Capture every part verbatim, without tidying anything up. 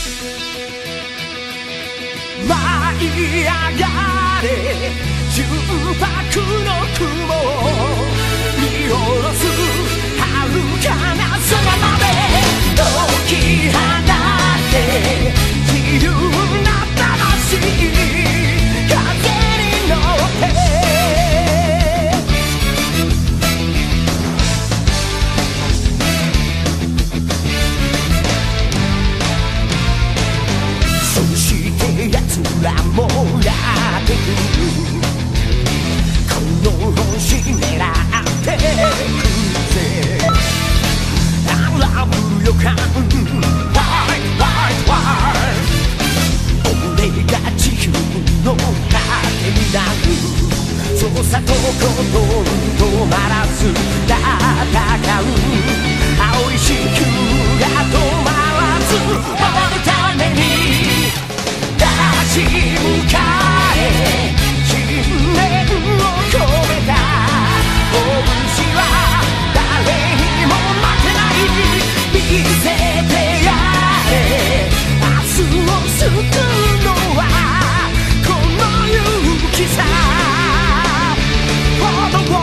舞い上がれ純白の雲を見下ろす遥かな空まで解き放って自由な魂風に乗ってそして奴らもやってくるこの星狙ってくるぜ荒ぶる予感 Fight, fight, fight 俺が地球の糧になるそうさとことん止まらず戦う青い地球が止まらず守るために立ち向かえ信念を込めた拳は誰にも負けない見せてやれ明日を救うのはこの勇気さ子供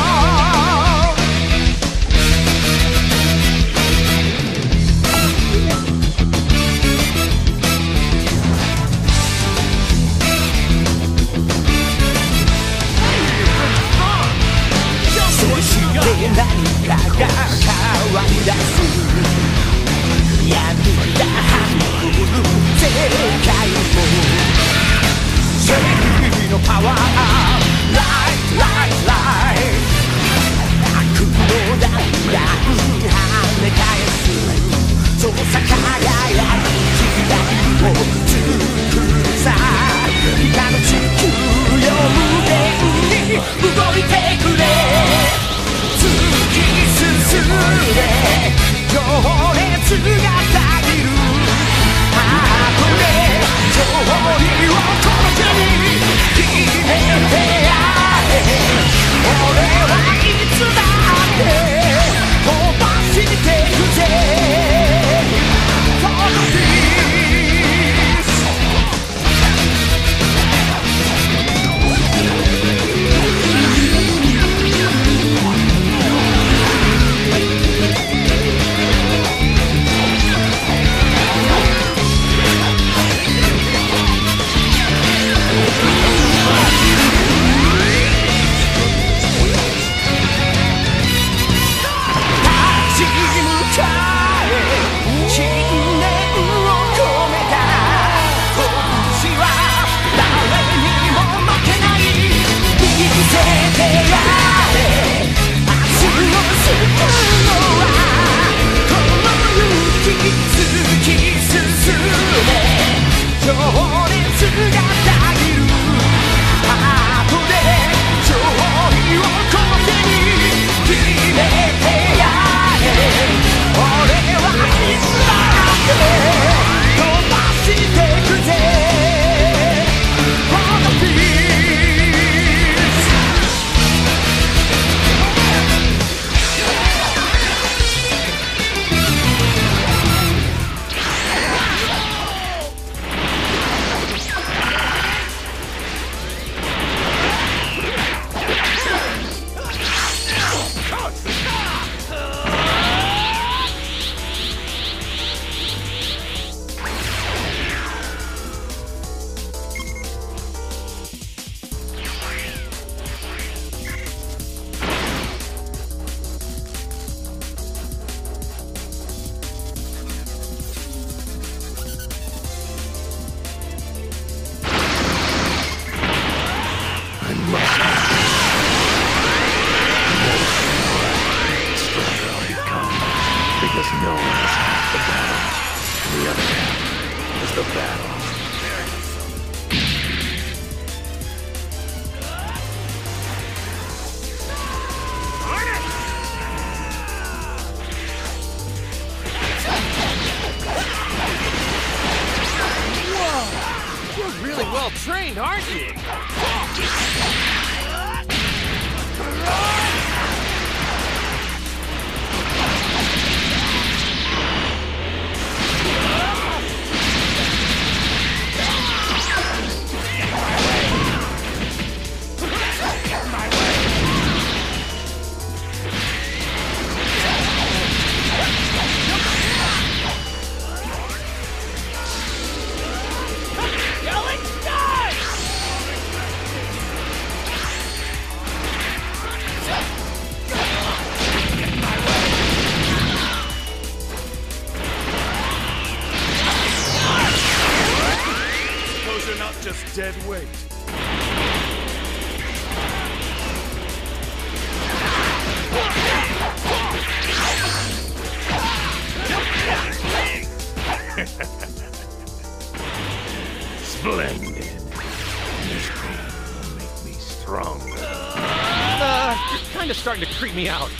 そして何かが変わり出す闇がはびこる世界も正義のパワー Light, light, light 悪の弾が跳ね返すそうさ輝く時代を作るさ光の地球よ無限に動いてくれ突き進め情熱がたぎるハートで勝利をこの手に決めてやれ俺はいつだって飛ばしてくぜこのピース well trained, aren't you? just dead weight. Splendid. This pain will make me stronger. Uh, you're kind of starting to creep me out.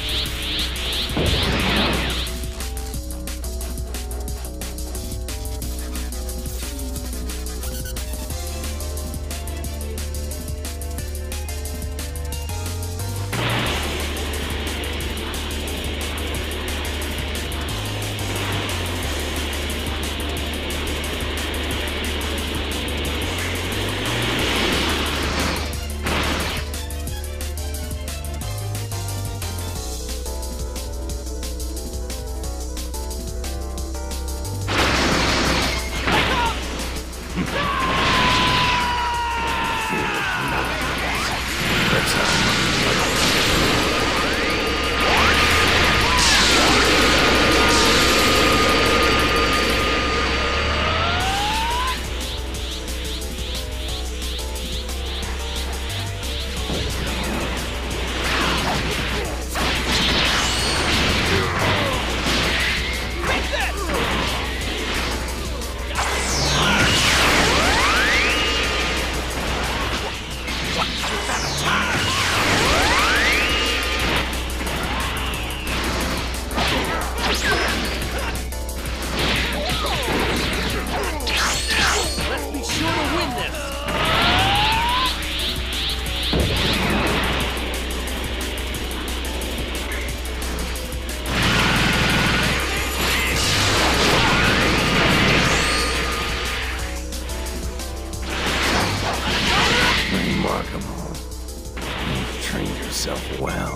Remarkable. You've trained yourself well.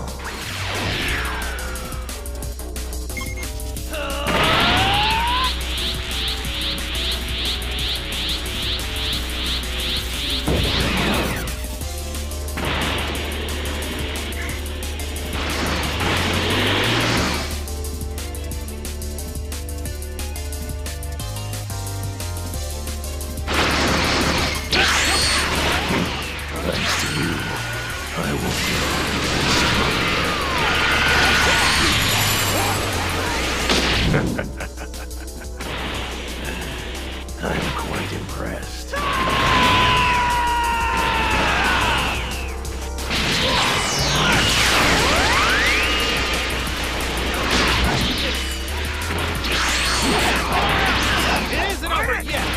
Thanks to you, I will be I'm quite impressed. It isn't over yet!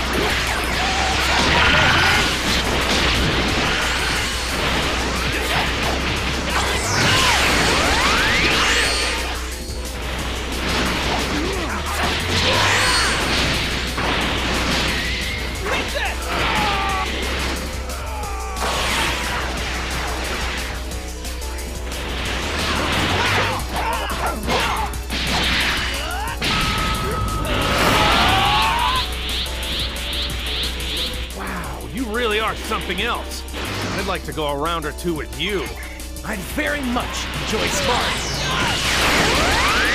You really are something else. I'd like to go a round or two with you. I'd very much enjoy sparring.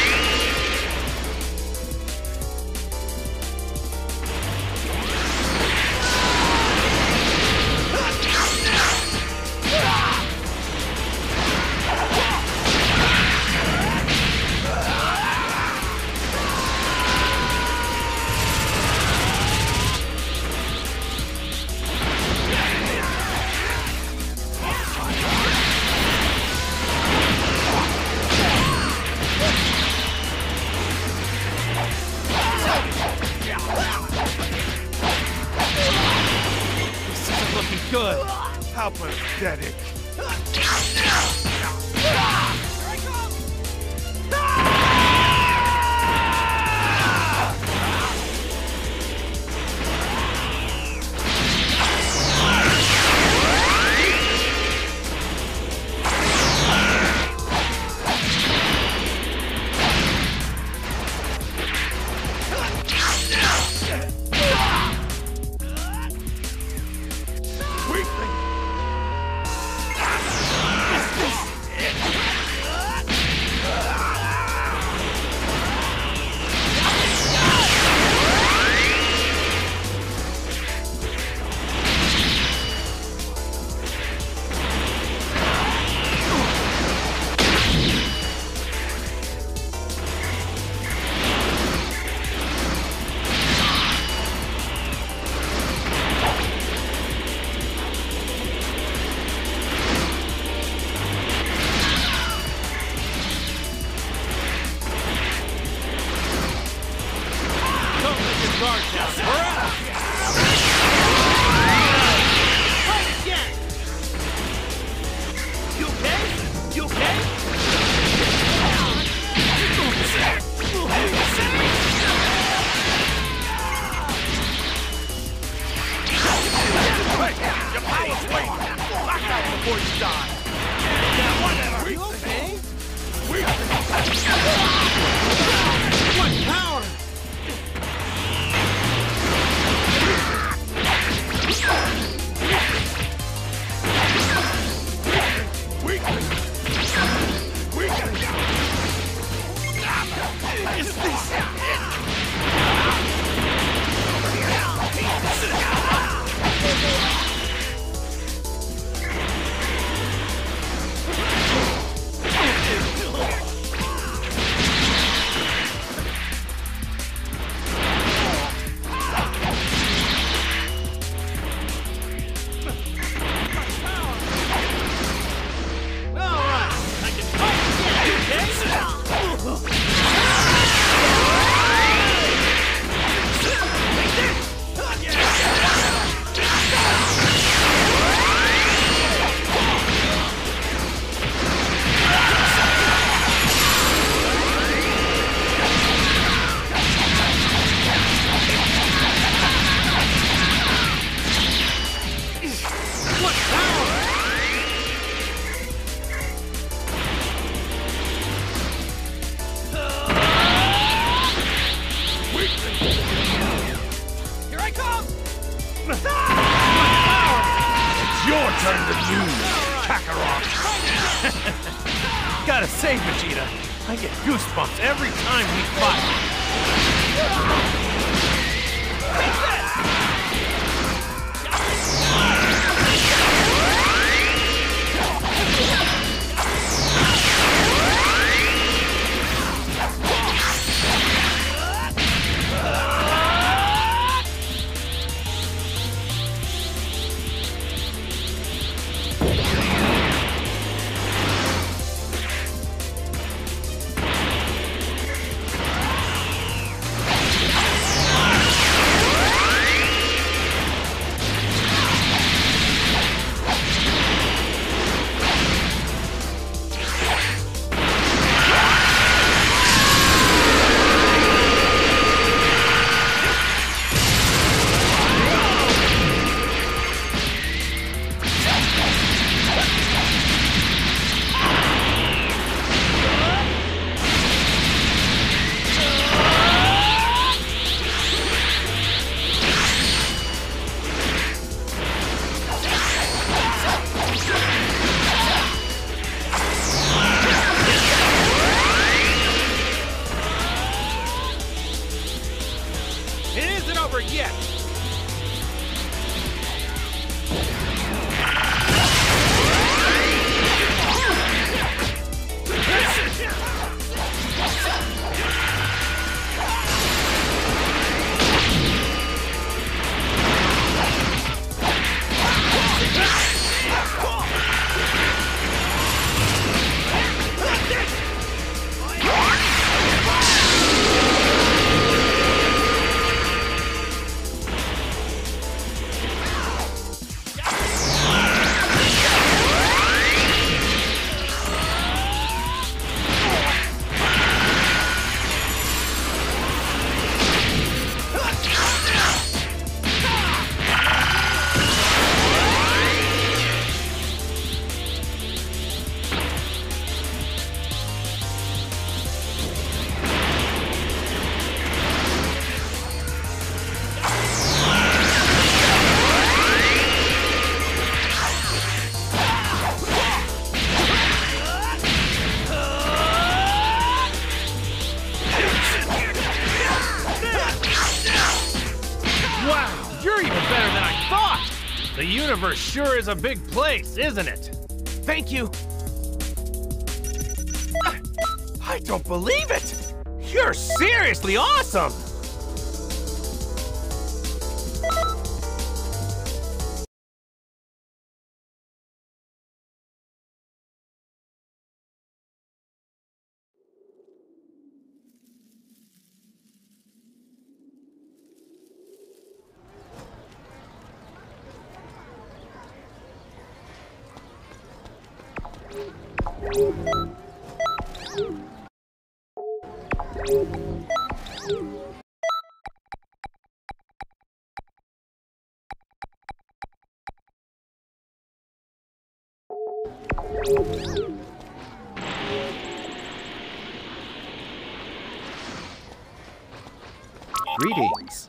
Good. How pathetic. guard down. Hurrah! Fight again! You okay? You okay? Hey, your power's waning! Back out before you die! Yeah, whatever! Are you okay? What power? Weakness! Weakness! Is this it? Gotta say, Vegeta, I get goosebumps every time we fight. The universe sure is a big place, isn't it? Thank you. I don't believe it! You're seriously awesome! Greetings.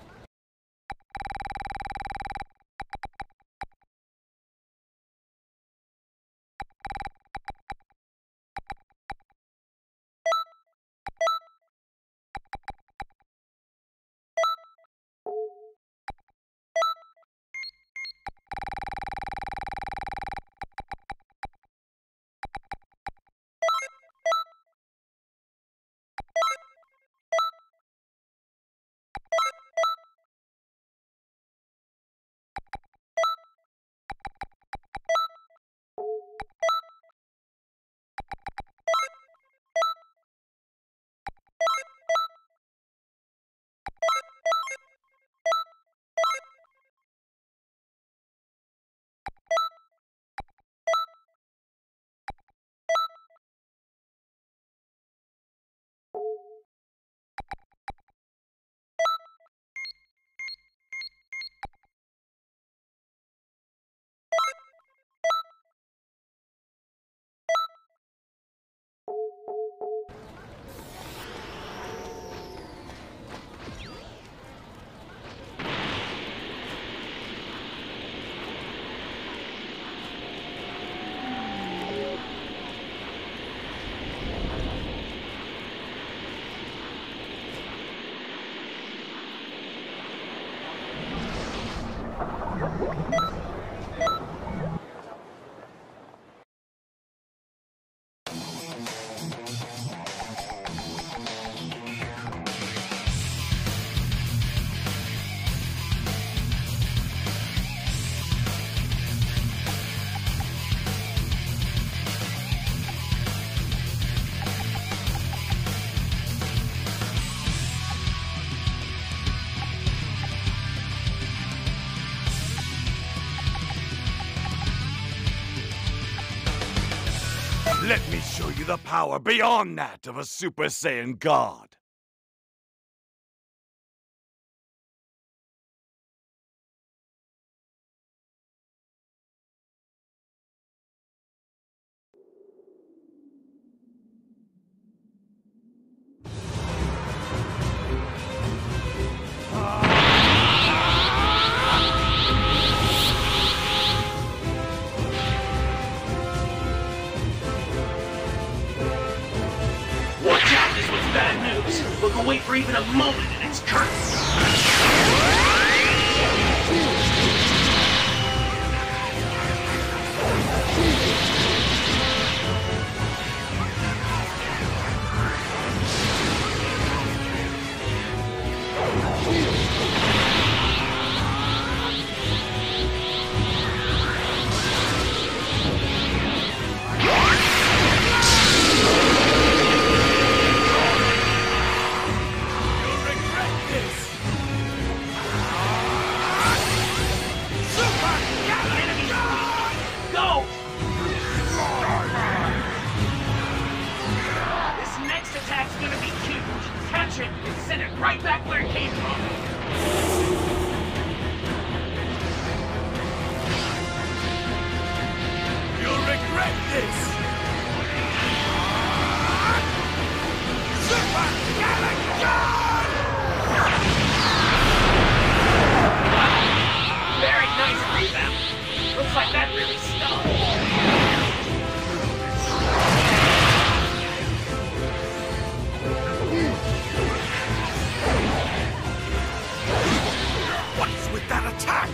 Let me show you the power beyond that of a Super Saiyan God. Look away for even a moment and it's cursed. Right back where it came from. You'll regret this. Super Galaxy! Very nice rebound. Looks like that really stung. With that attack!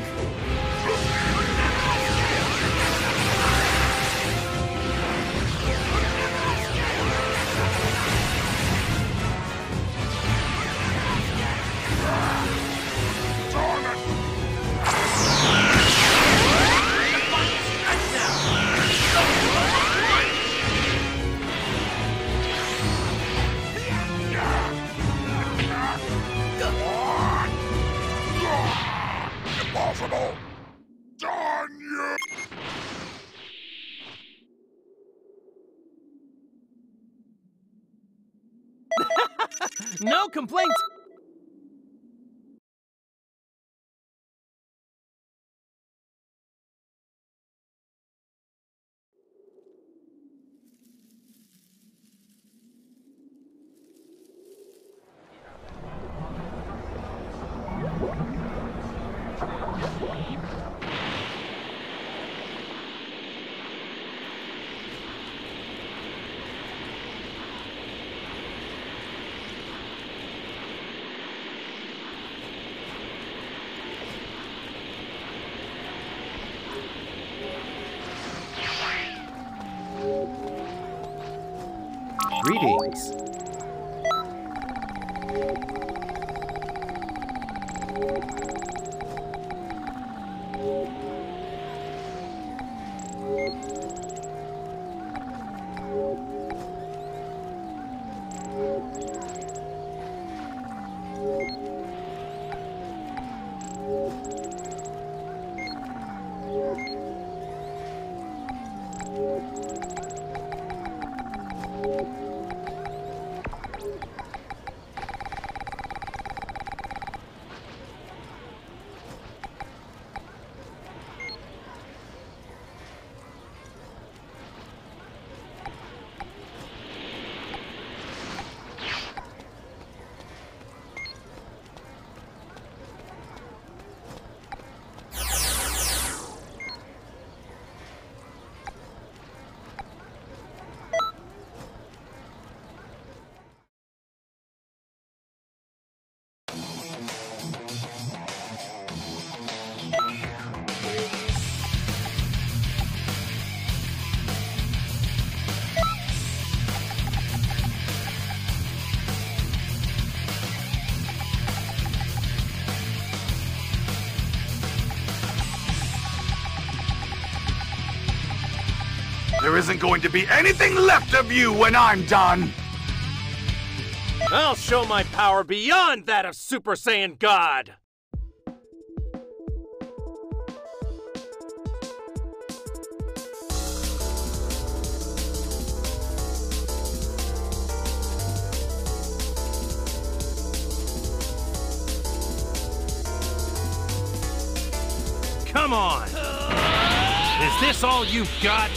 Impossible! Darn you! No complaints. Greetings. There isn't going to be anything left of you when I'm done! I'll show my power beyond that of Super Saiyan God! Come on! Is this all you've got?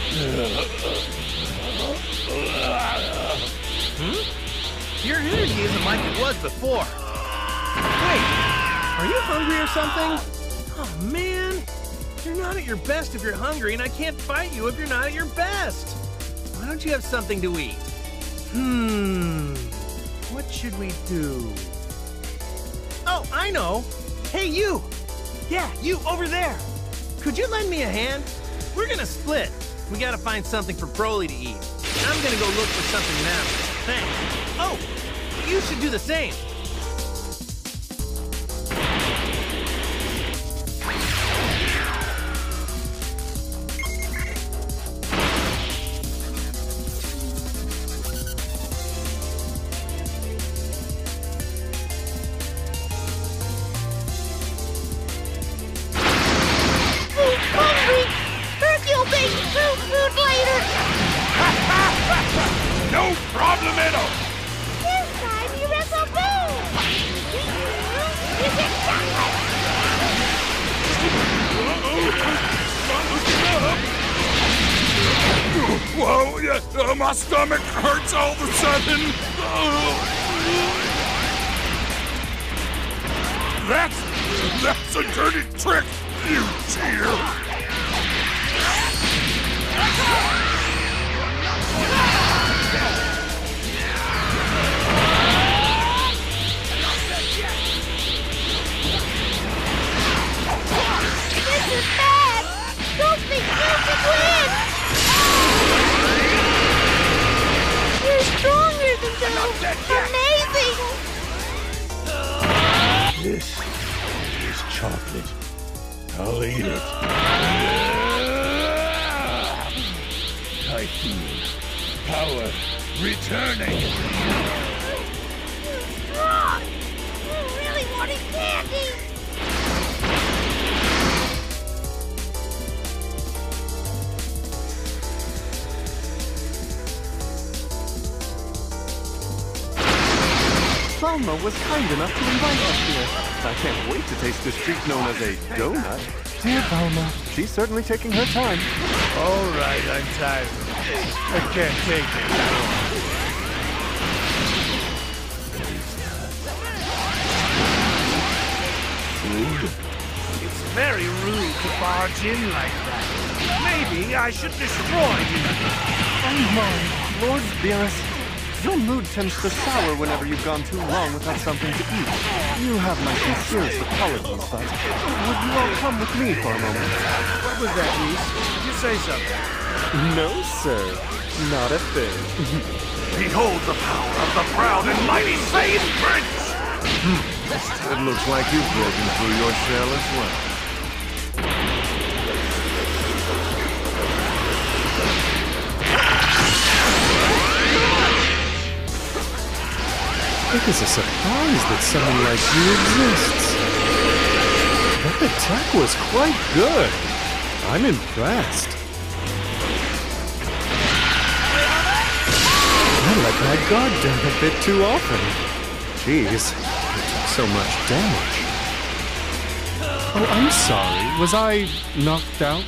Hmm? Your energy isn't like it was before. Wait, are you hungry or something? Oh, man. You're not at your best if you're hungry, and I can't fight you if you're not at your best. Why don't you have something to eat? Hmm. What should we do? Oh, I know. Hey, you. Yeah, you over there. Could you lend me a hand? We're gonna split. We gotta find something for Broly to eat. I'm gonna go look for something now. Thanks. Oh, you should do the same. No problem at all! This time you wrestle Boo! You get chocolate! Whoa, yeah, uh, my stomach hurts all of a sudden! That's... that's a dirty trick, you cheater! This is bad! Don't think you can win! You're stronger than Boo! Amazing! This is chocolate. I'll eat it. I feel power returning. You're strong! You really wanted candy! Bulma was kind enough to invite us here. I can't wait to taste this treat known as a donut. Dear Bulma, she's certainly taking her time. All right, I'm tired. I can't take it anymore. It's very rude to barge in like that. Maybe I should destroy you. Oh my, Lord Beerus. Your mood tends to sour whenever you've gone too long without something to eat. You have my sincerest apologies, but would you all come with me for a moment? What was that, Reese? Did you say something? No, sir. Not a thing. Behold the power of the proud and mighty Saiyan Prince! It looks like you've broken through your shell as well. It is a surprise that someone like you exists. That attack was quite good. I'm impressed. I let my guard down a bit too often. Jeez, I took so much damage. Oh, I'm sorry. Was I knocked out?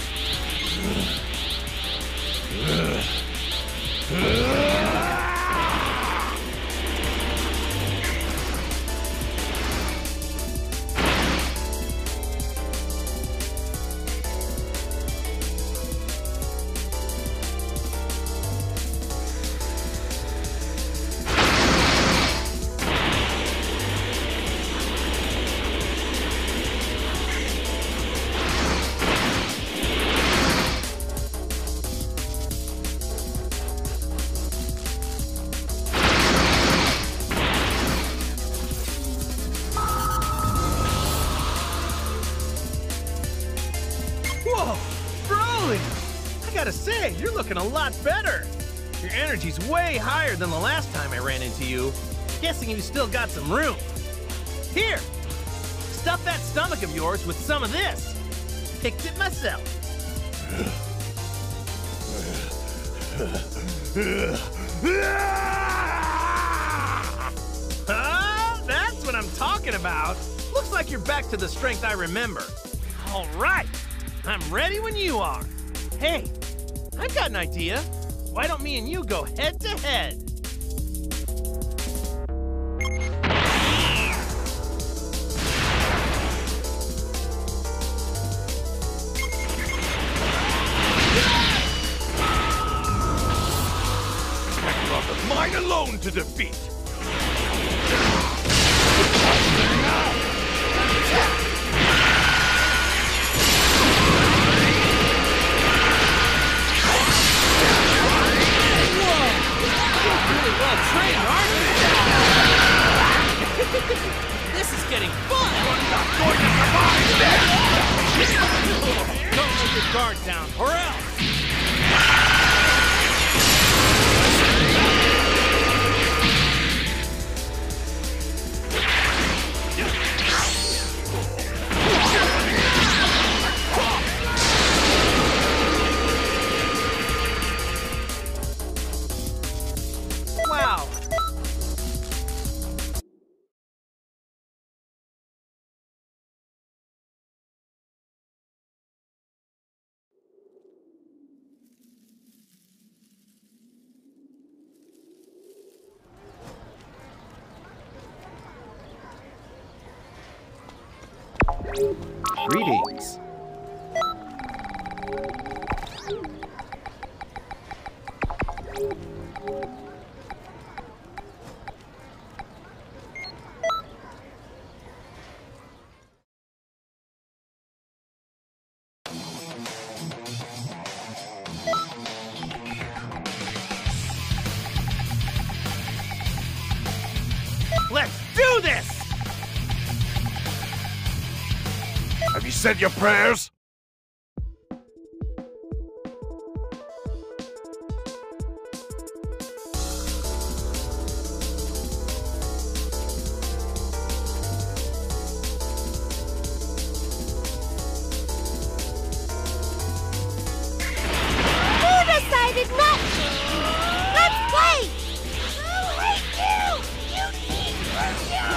You're looking a lot better. Your energy's way higher than the last time I ran into you. Guessing you still got some room. Here, stuff that stomach of yours with some of this. Picked it myself. Ah, that's what I'm talking about. Looks like you're back to the strength I remember. All right, I'm ready when you are. Hey, I've got an idea. Why don't me and you go head to head? Not mine alone to defeat. This is getting fun! You're not going to survive this! Don't let your guard down, or else! Wow! Greetings. Let's do this! Have you said your prayers? Who decided not to? Let's play! I hate you! You need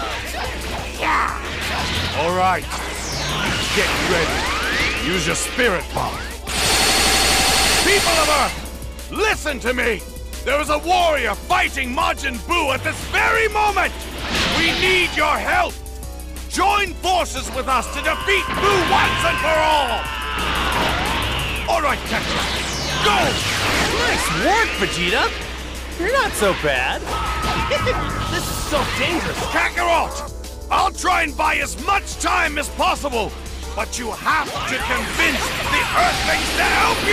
All right. Get ready. Use your spirit power. People of Earth, listen to me. There is a warrior fighting Majin Buu at this very moment. We need your help. Join forces with us to defeat Buu once and for all. All right, Kakarot, go. Nice work, Vegeta. You're not so bad. This is so dangerous. Kakarot, I'll try and buy as much time as possible, but you have to convince the Earthlings to help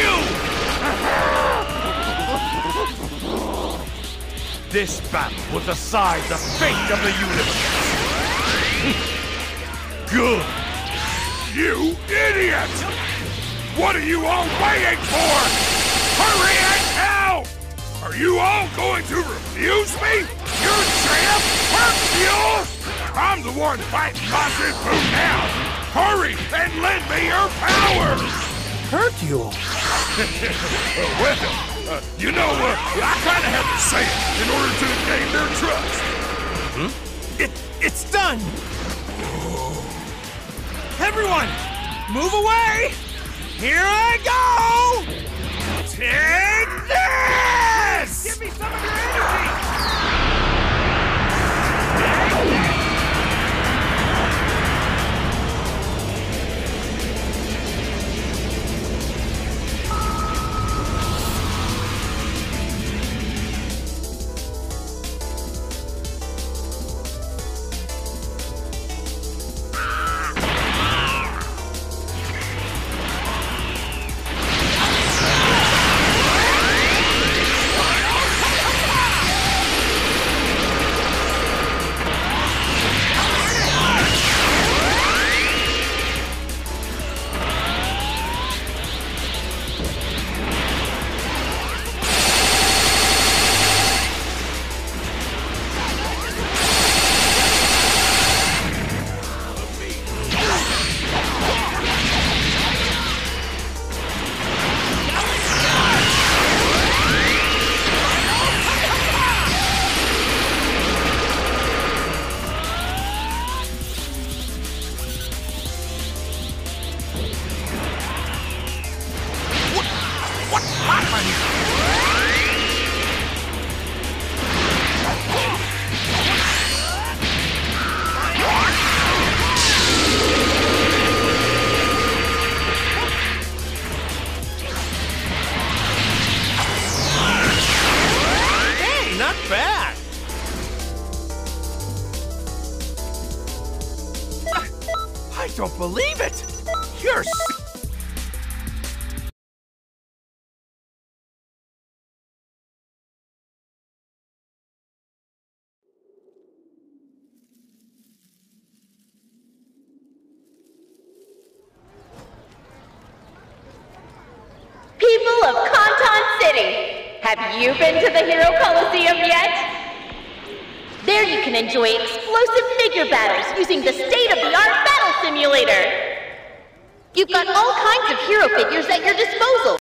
you! This battle will decide the fate of the universe. Good. You idiot! What are you all waiting for? Hurry and help! Are you all going to refuse me? Your champ, Hercule! I'm the one fighting Majin Buu now! Hurry and lend me your powers! Hercule? Well, uh, you know, uh, I kind of have to say it in order to gain their trust. Hmm? It, it's done! Everyone, move away! Here I go! Take this! Give me some of your energy! I don't believe it! You're s- People of Cotten City, have you been to the Hero Coliseum yet? There you can enjoy explosive figure battles using the state-of-the-art battle simulator. You've got all kinds of hero figures at your disposal.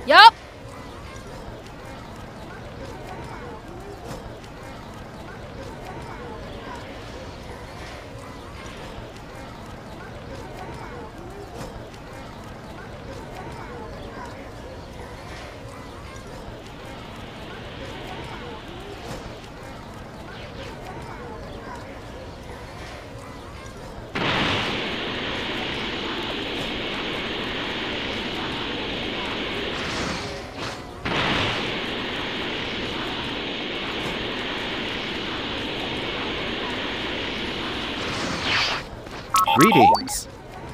Yup. Greetings.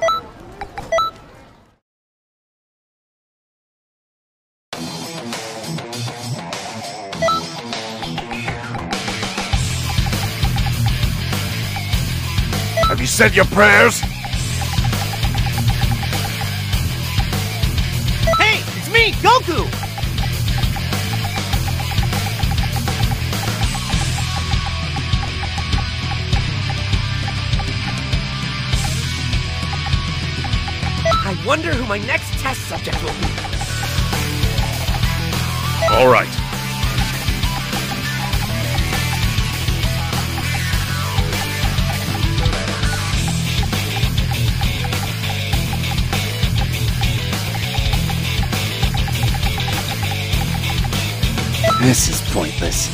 Have you said your prayers? Hey, it's me, Goku! I wonder who my next test subject will be. All right. This is pointless.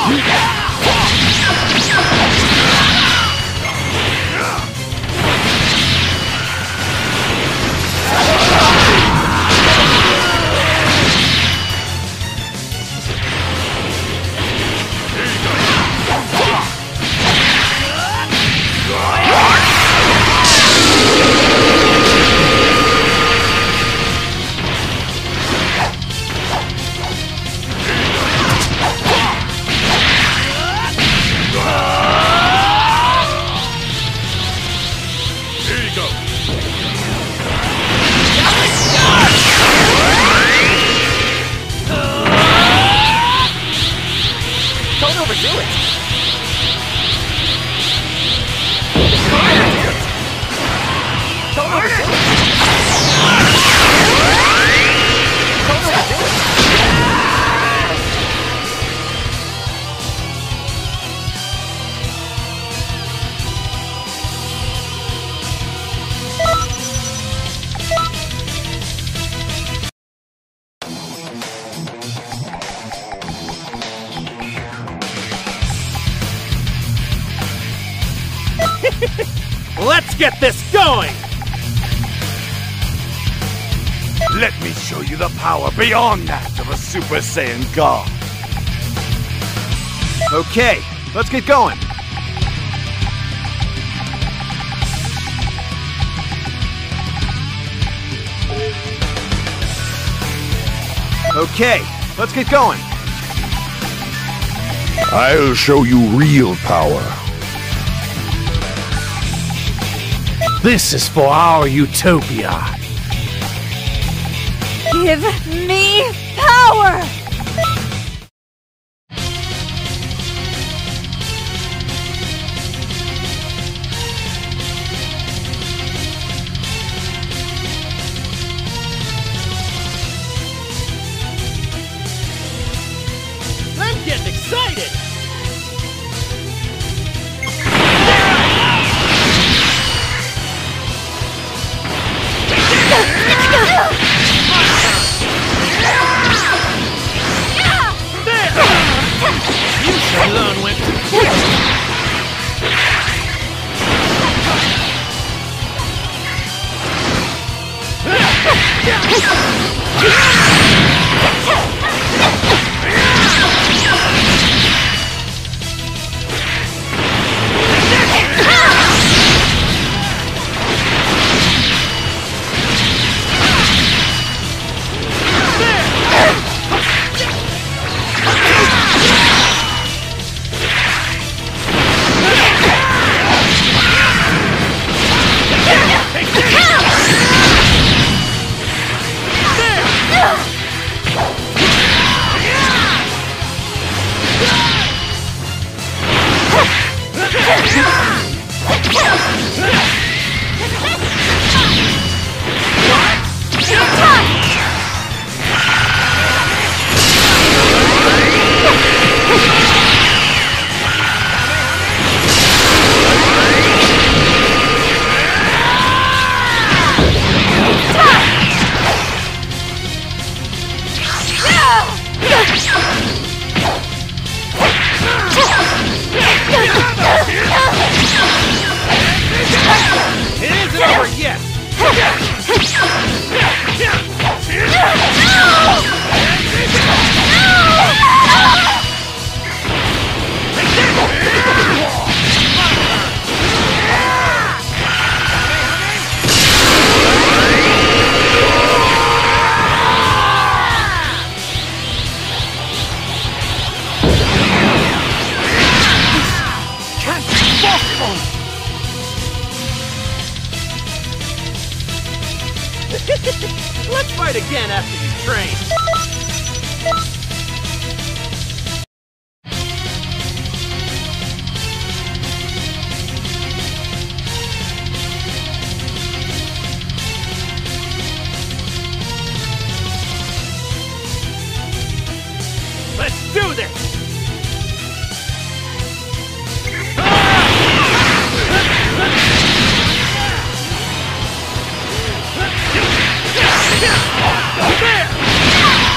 Let's get this going! Let me show you the power beyond that of a Super Saiyan God. Okay, let's get going. Okay, let's get going. I'll show you real power. This is for our utopia. Give me power! I'm getting excited! Alone went too quick! It isn't over yet! Let's fight again after you train. Let's do this! There!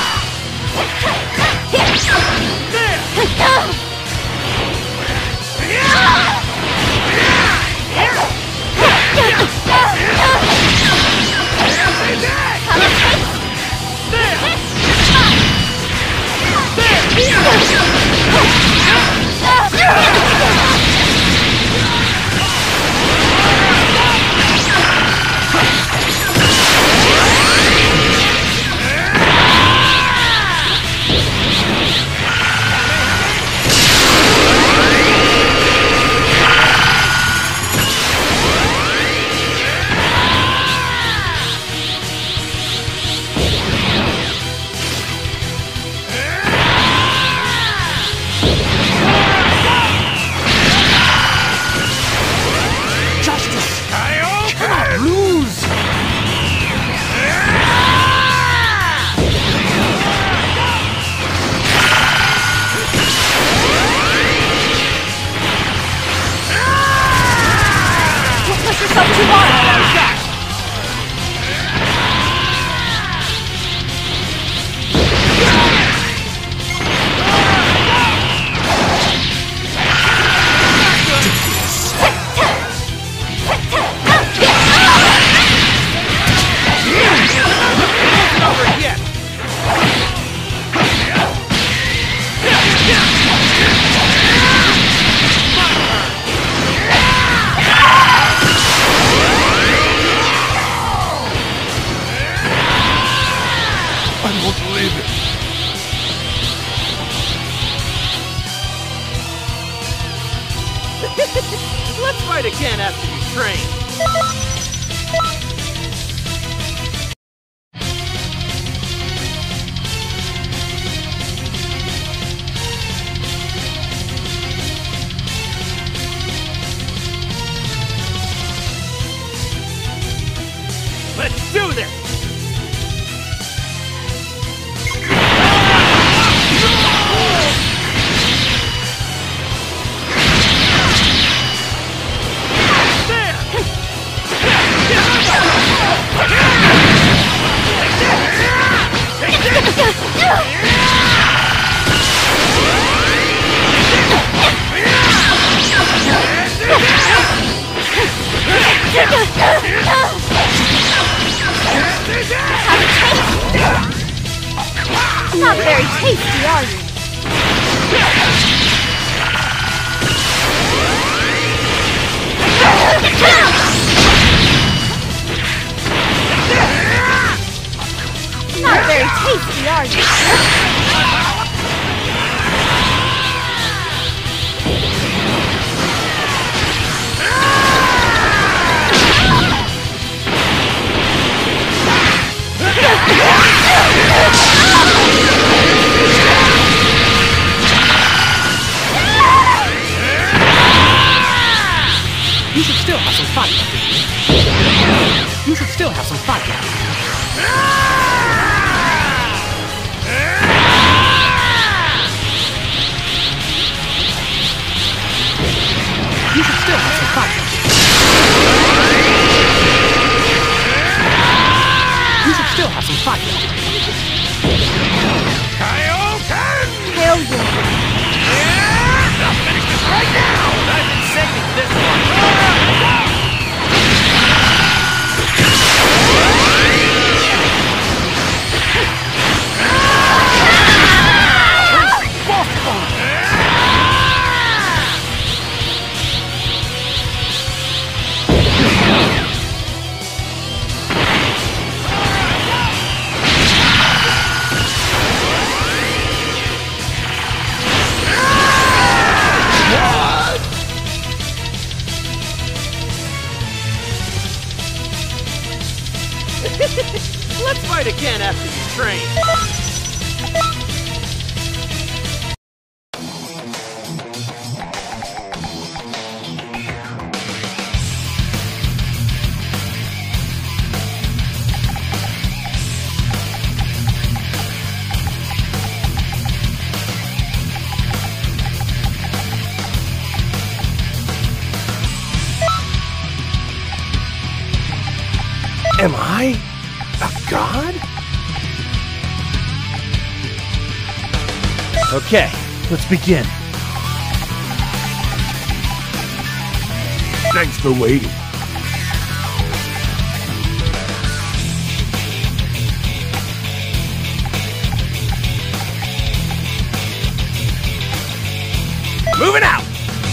Let's fight again after you train. Let's do this! Not very tasty, are you? Not very tasty, are you? You should still have some fight left in you. You should still have some fight left in you. You should still have some fight left in you. You should still have some fight left in you. Kaioken! Hell yeah. I'll finish this right now! I've been saving this one! Let's fight again after you train. Am I a god? Okay, let's begin. Thanks for waiting. Moving out!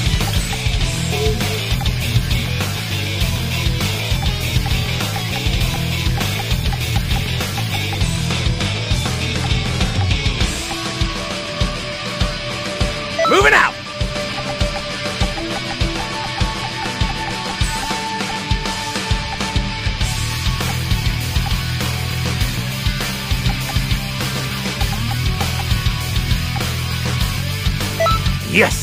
Moving out! Yes!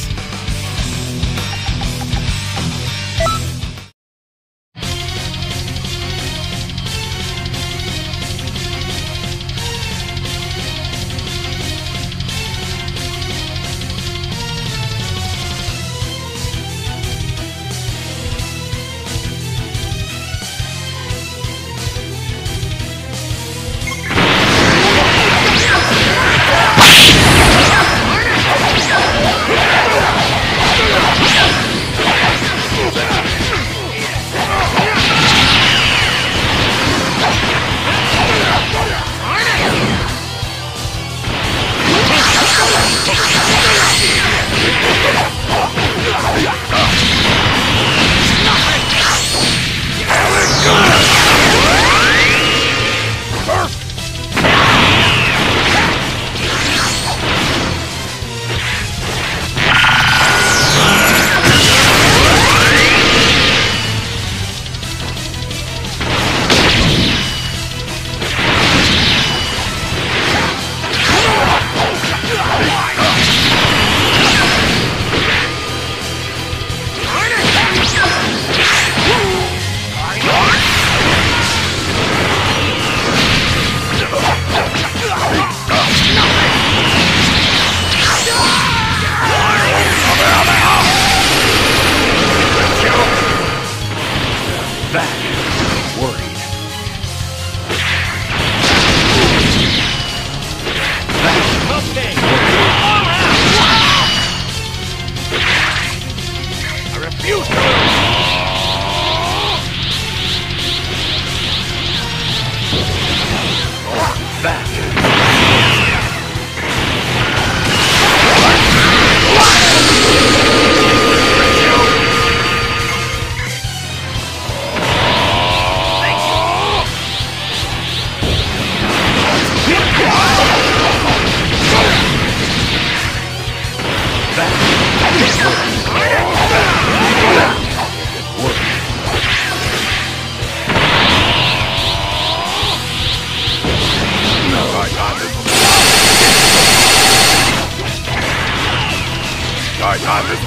I got this.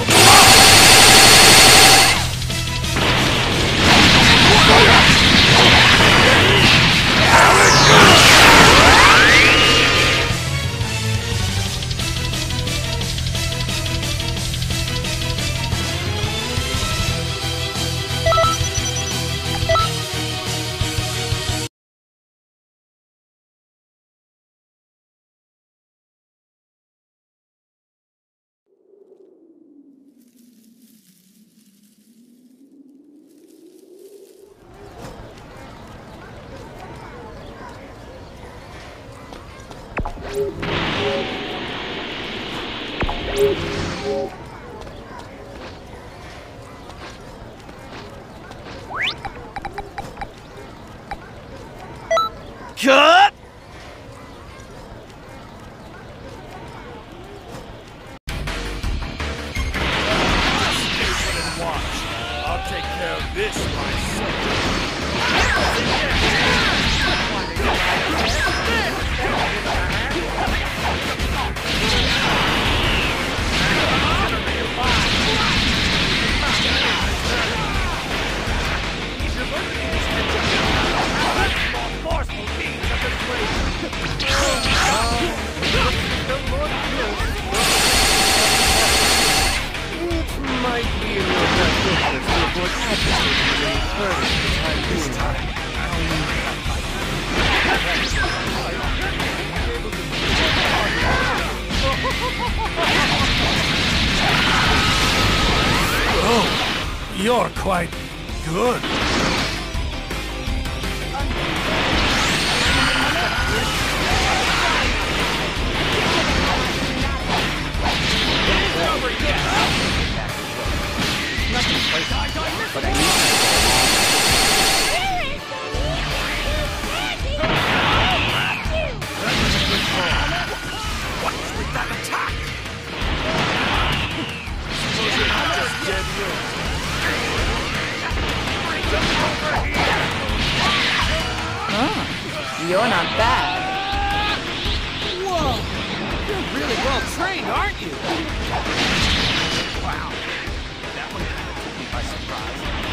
Cut! I'll take care of this myself. Oh, you're quite good. But I need What's with that attack? Suppose you're not just dead wood. Huh. You're not bad. Whoa! You're really well trained, aren't you? Wow. That one kind of took me by surprise.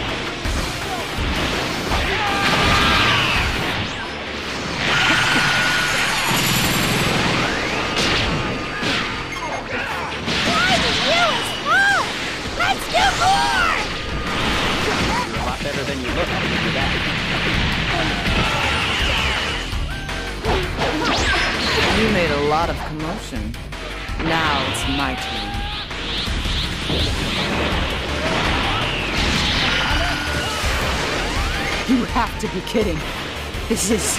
Let's do more! You're a lot better than you look, I'll give you that. You made a lot of commotion. Now it's my turn. You have to be kidding. This is...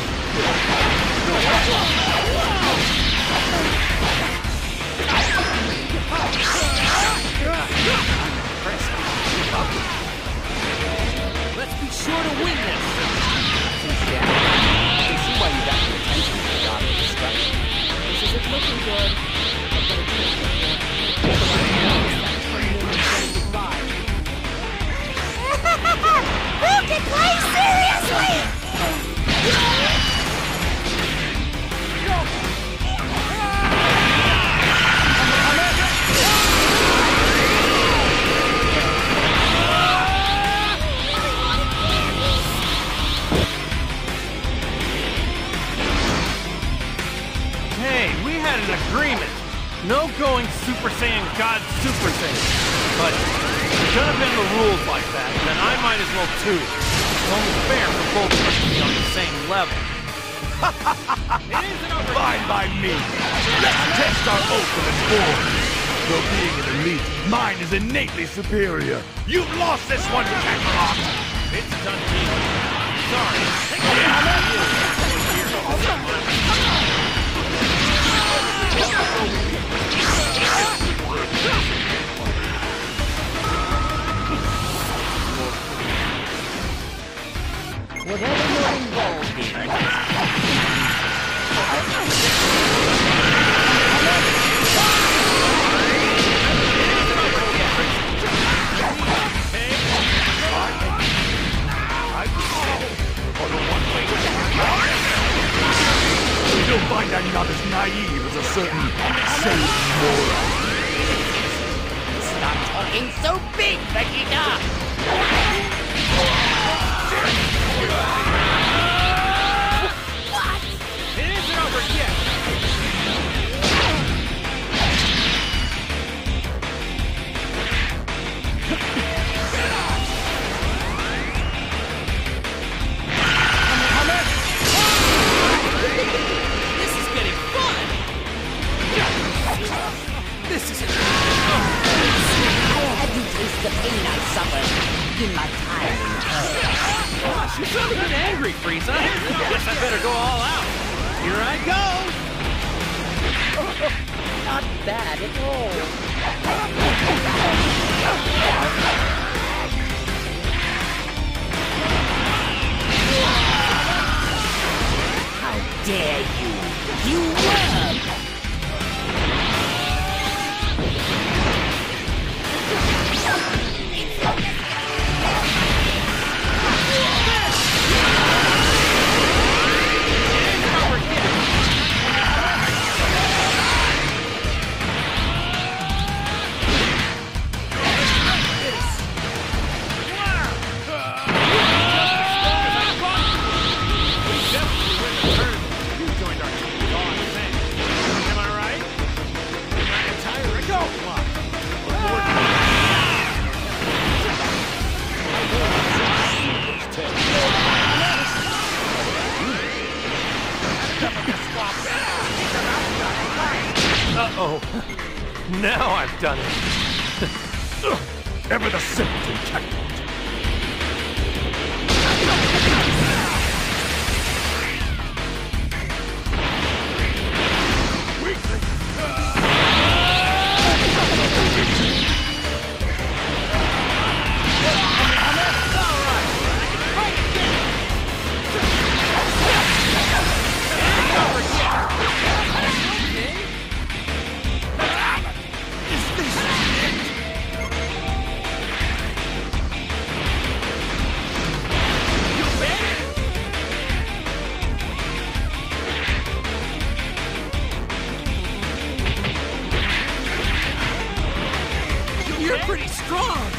Let's be sure to win this! Yeah. I can see why you got the attention of the God of Destruction. This isn't looking good. Who can play seriously? Hey, we had an agreement. No going Super Saiyan God Super Saiyan. But if you're gonna bend the rules like that, then I might as well too. It's only fair for both of us to be on the same level. It isn't over Fine by me. Let's test our ultimate form. Though being an elite, mine is innately superior. You've lost this one, Kakarot. It's a done deal. Sorry. Whatever you're involved in. looking so big, Vegeta! What? It isn't over yet! This is getting fun! This is it! I had to taste the pain I suffered in my time in hell. Gosh, you sound a bit angry, Frieza. Guess I better go all out. Here I go! Not bad at all. How dare you! You worm! Uh-oh. Now I've done it. Ever the simpleton technique. You're pretty strong!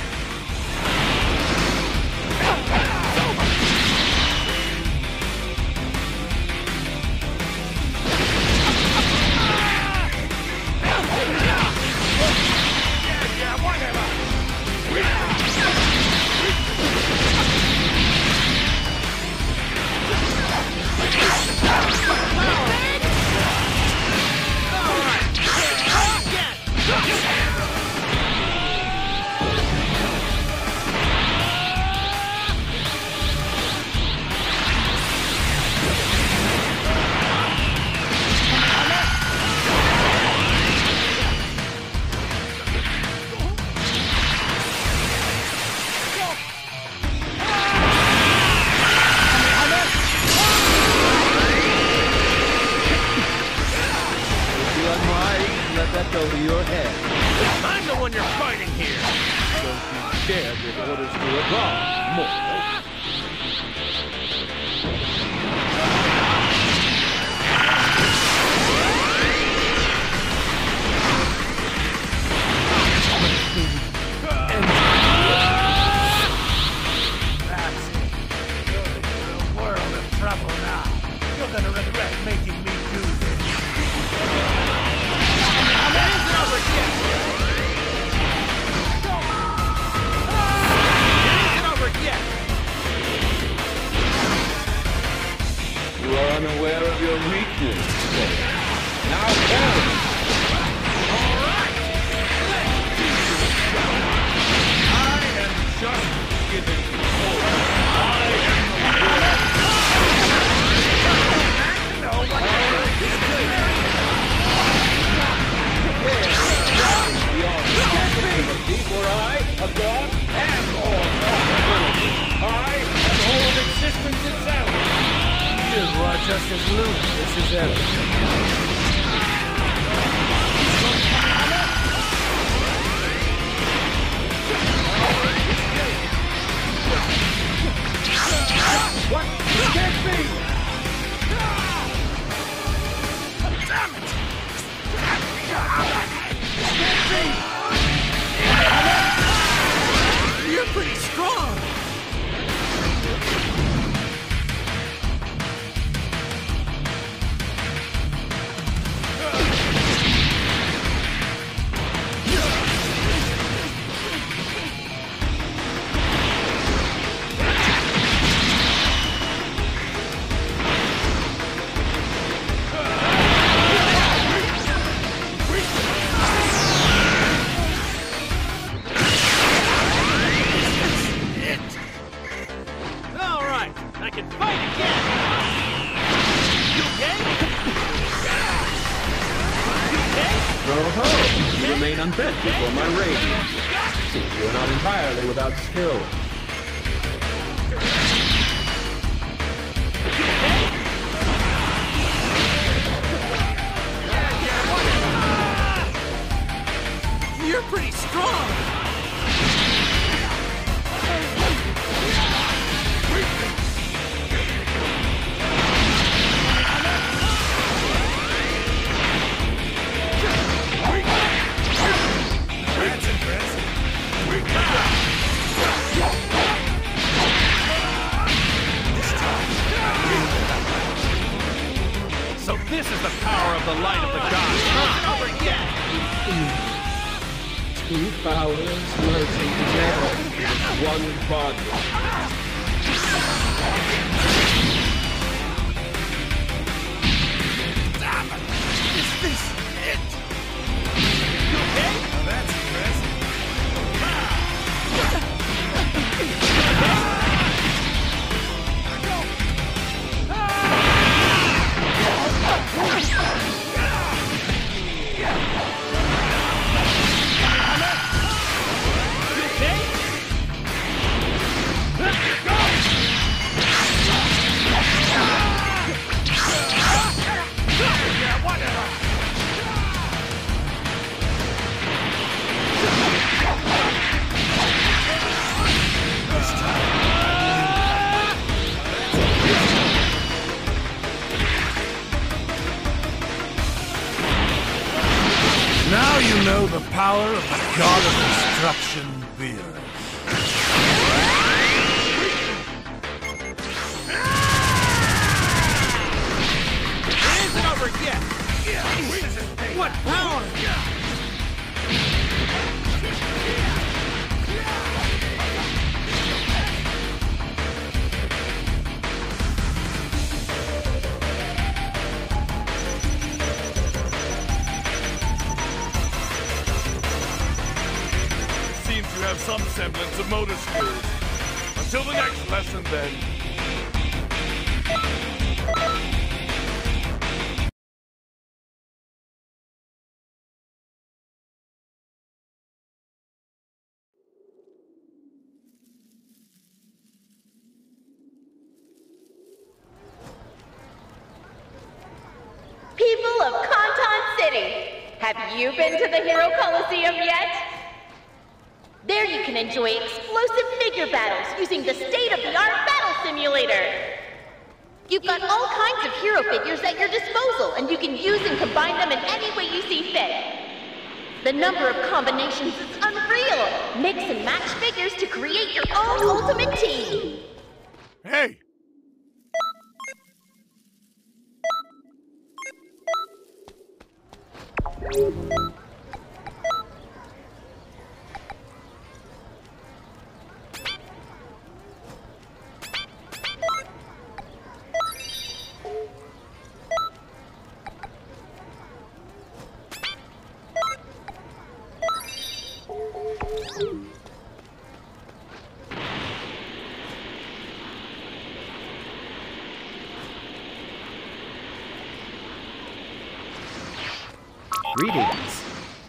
Let that go to your head. I'm the one you're fighting here! Don't you dare give orders to a god, mortal. That's it. You're in a world of trouble now. You're gonna regret making me do this. You are unaware of your weakness, Saiyan. Now tell me. I am just giving orders. I am the no, what For I, a god, am all possibility. I am all of existence itself. You are just as ludicrous as ever. What? It can't be! Damn it! It can't be! radiance. Seems you are not entirely without skill. You're pretty strong! So this is the power of the light of the gods. Huh? Over yet! Two powers merging together in one body. Is this it? You okay? Now that's impressive. Now you know the power of the god of destruction, Beerus. It isn't over yet! What power? You have some semblance of motor skills. Until the next lesson, then. People of Cotten City, have you been to the Hero Coliseum yet? There you can enjoy explosive figure battles using the state-of-the-art battle simulator. You've got all kinds of hero figures at your disposal, and you can use and combine them in any way you see fit. The number of combinations is unreal. Mix and match figures to create your own ultimate team. Hey! Greetings.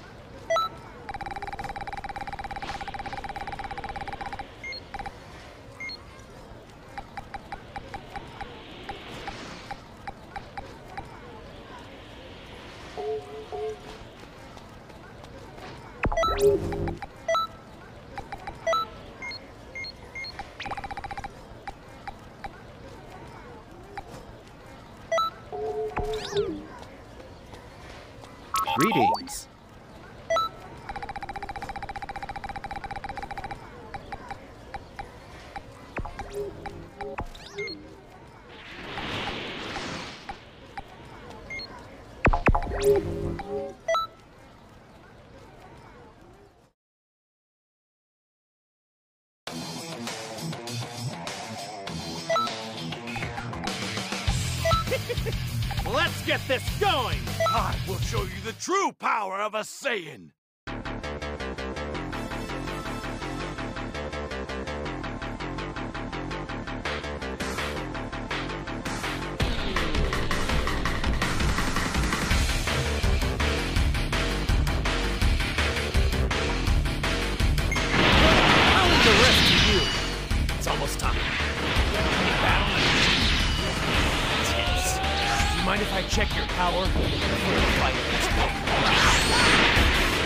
Greetings. Let's get this going! I will show you the true power of a Saiyan! I check your power before the fight against Goku.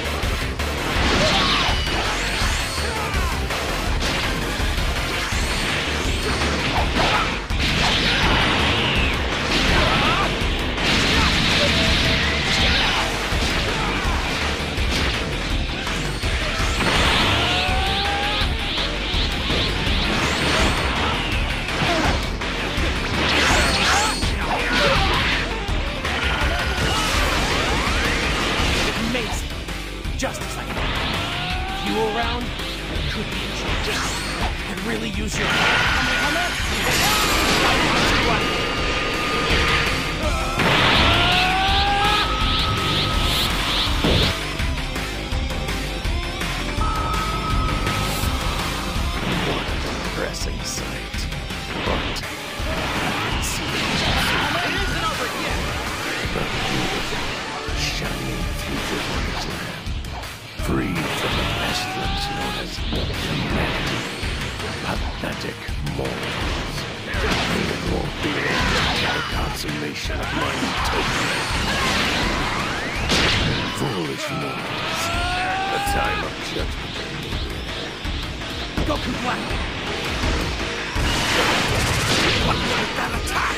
Just as I thought. If you were around, it could be a chance. Could really use your What a depressing sight. But it isn't over yet. the beautiful, shining future for his land. Free from the pestilence known as humanity. Pathetic mortals. And it won't be the consummation of my utopia. Foolish mortals. The time of judgment. Goku Black! What was that attack?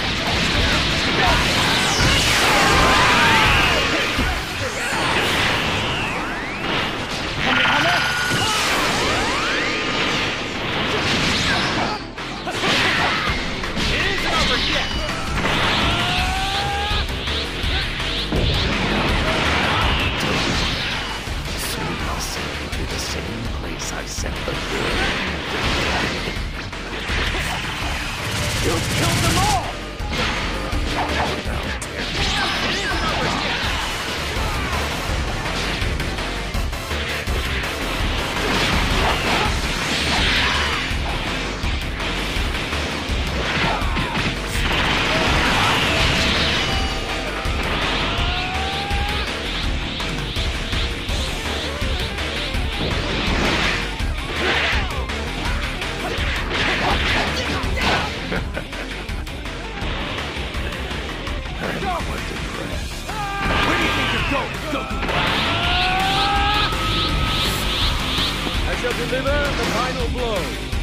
I set the good. You killed them all! Deliver the final blow.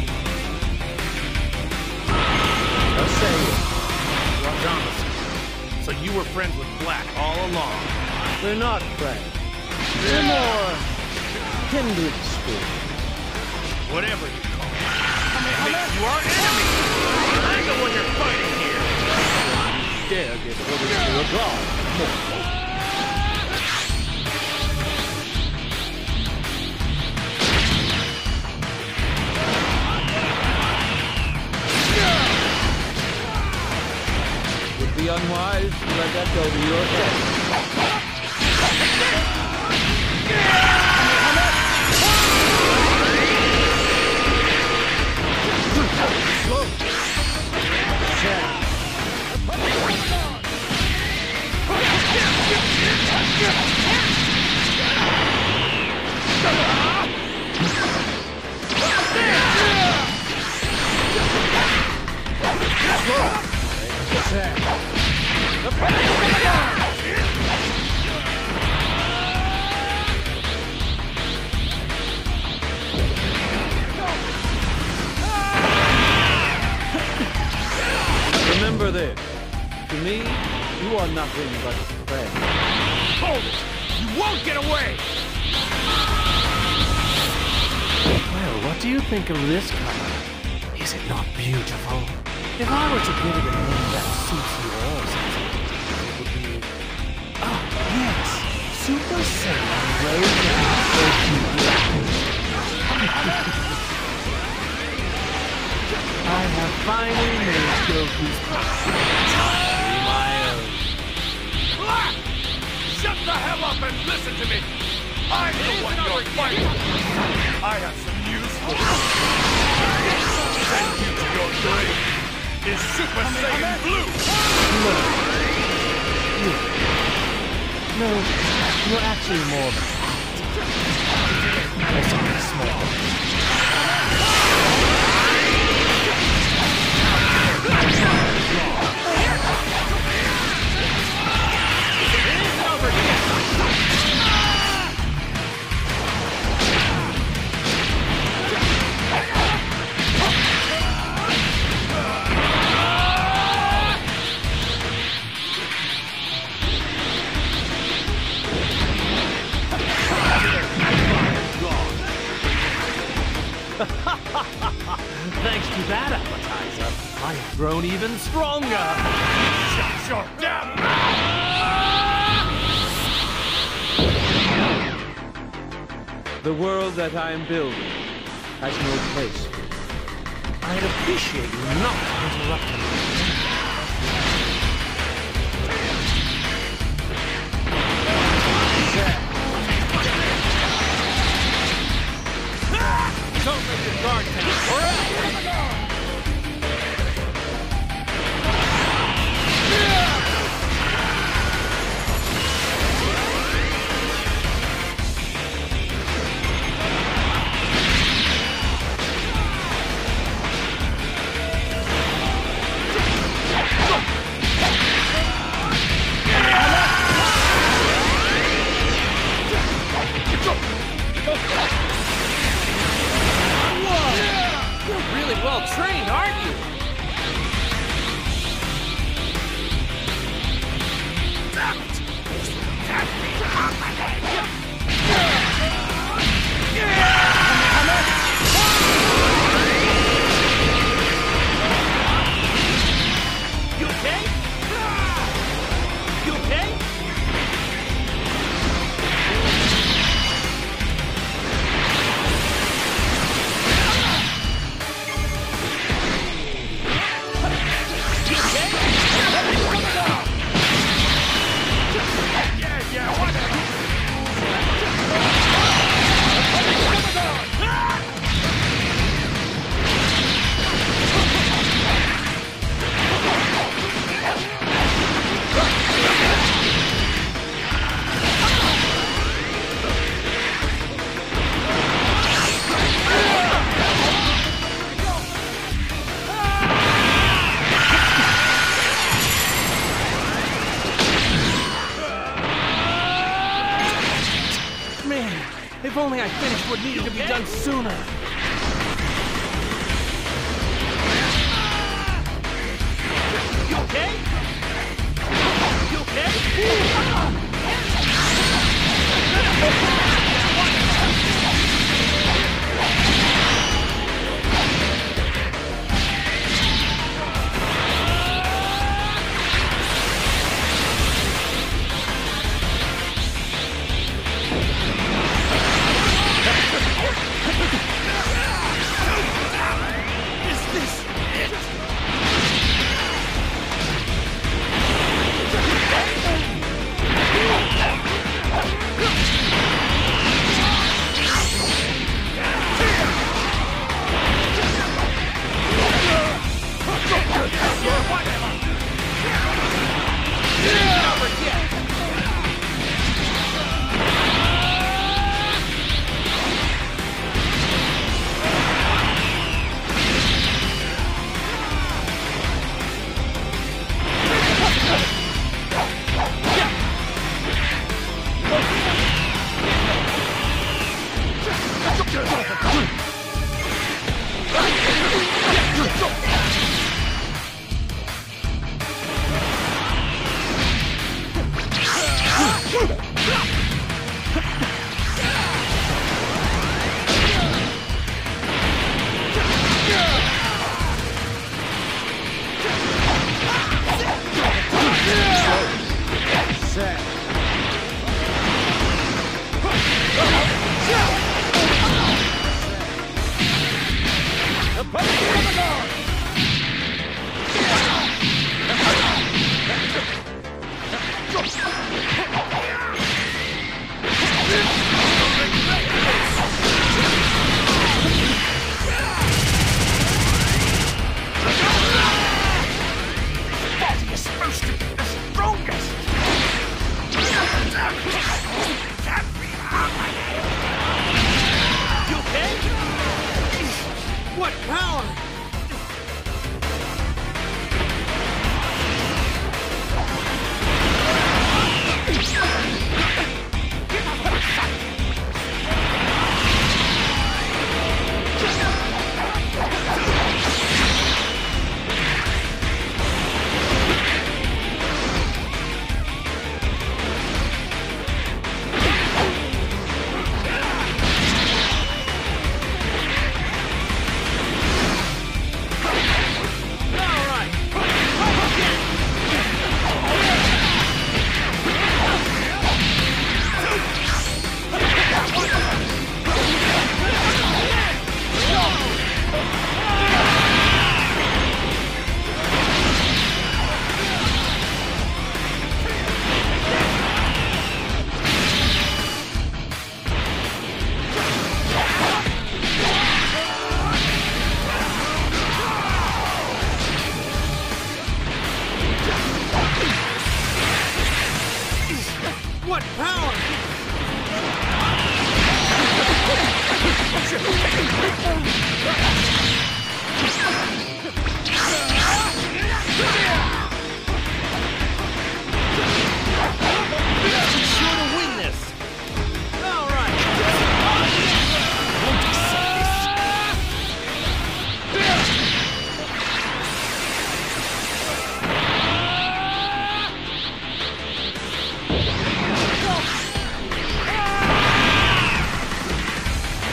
A Saiyan. So you were friends with Black all along. They're not friends. They're more kindred spirits. Whatever you call it. Makes you our enemy. I'm the one you're fighting here. Dare give orders to a god. More. Be unwise to let that go to your head. Remember this. To me, you are nothing but a friend. Hold it! You won't get away! Well, what do you think of this color? Is it not beautiful? If I were to give it a name that suits you all, it would be... Oh, yes! Super Saiyan Goku Black. I have finally made Goku's entirely my own. Black! Shut the hell up and listen to me! I'm the one you're fighting! I have some news for you. Send you to your grave is Super Saiyan Blue! No. You. No, you're actually more than that. There's something small. Thanks to that appetizer, I have grown even stronger. Shut your damn mouth! The world that I am building has no place for you. I'd appreciate you not interrupting me. Don't let your guard down. Well trained, aren't you? You okay? You okay? If only I finished what needed to be done sooner. You okay? You okay?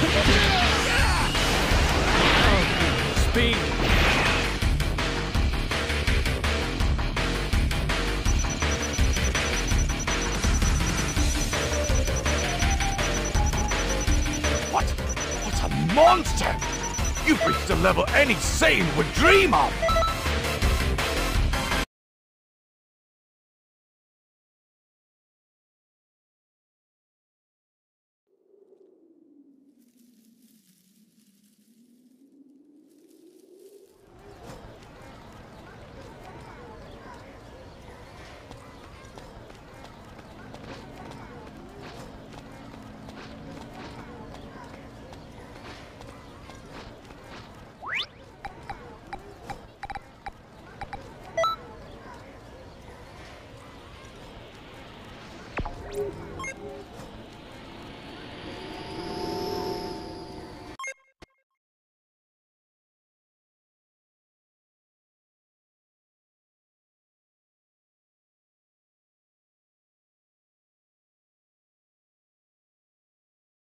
Speed! What? What a monster! You've reached a level any Saiyan would dream of! you